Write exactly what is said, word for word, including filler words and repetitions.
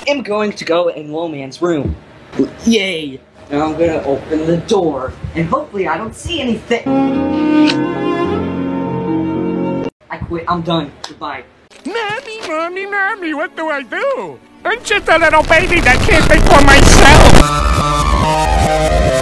am going to go in Lolman's room. Yay! Now I'm gonna open the door, and hopefully I don't see anything. I quit. I'm done. Goodbye. Mommy, mommy, mommy, what do I do? I'm just a little baby that can't think for myself.